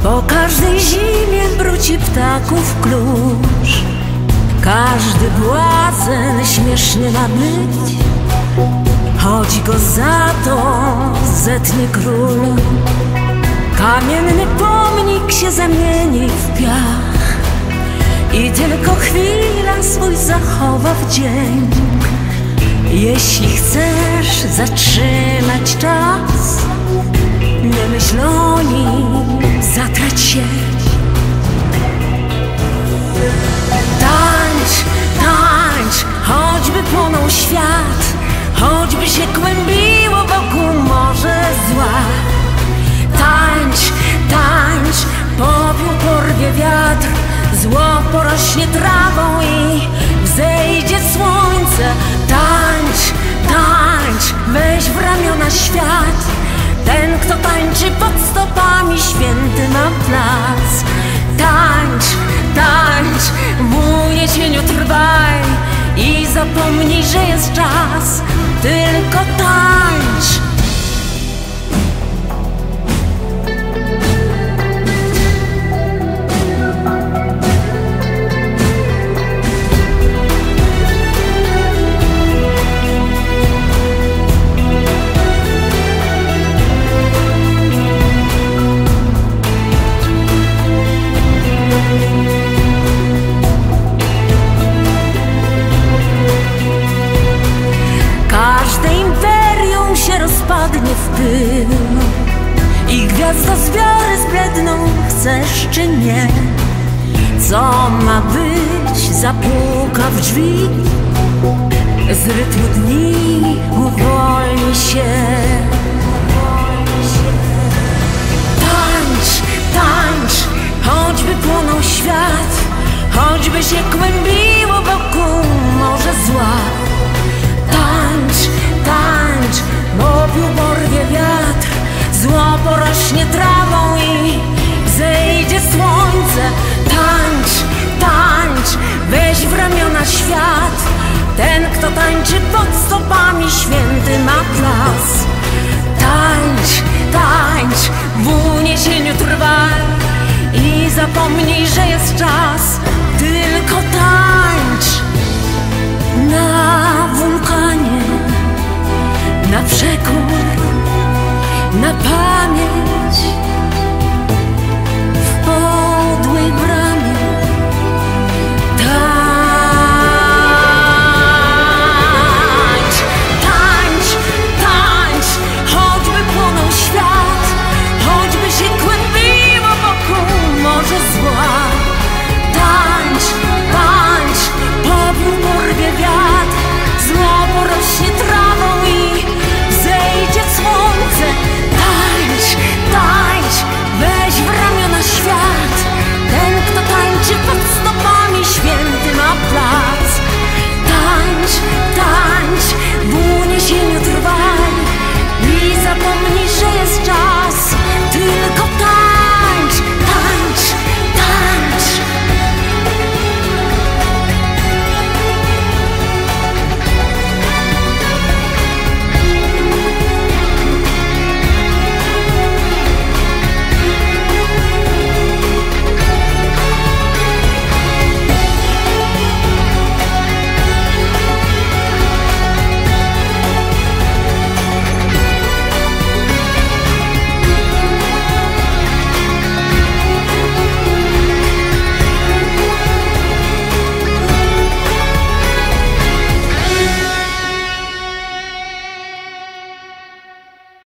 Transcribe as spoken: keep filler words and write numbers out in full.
Po każdej zimie wróci ptaków klucz. Każdy błazen śmieszny ma być, choć go za to zetnie król. Kamienny pomnik się zamieni w piach i tylko chwila swój zachowa wdzięk. Jeśli chcesz zatrzymać czas, nie myśl o nim, zatrać się. Tańcz, tańcz, choćby płonął świat, choćby się kłębiło wokół morze zła. Tańcz, tańcz, popiół porwie wiatr, zło porośnie trawą i wzejdzie słońce. Tańcz, tańcz, weź w ramiona świat. Ten, kto tańczy pod stopami, święty ma plac. Tańcz, tańcz, w uniesieniu trwaj i zapomnij, że jest czas. Tylko tańcz. Rozpadnie w pył i gwiazdozbiory zbledną, chcesz czy nie. Co ma być, zapuka w drzwi, z rytmu dni uwolni się. Tańcz, tańcz, choćby płonął świat, choćby się kłębiło wokół morze zła. Tańcz, tańcz, popiół porwie wiatr, zło porośnie trawą i wzejdzie słońce. Tańcz, tańcz, weź w ramiona świat. Ten, kto tańczy pod stopami, święty ma plac. Tańcz, tańcz, w uniesieniu trwaj i zapomnij, że jest czas. Tylko tańcz. Na wulkanie, na przekór, na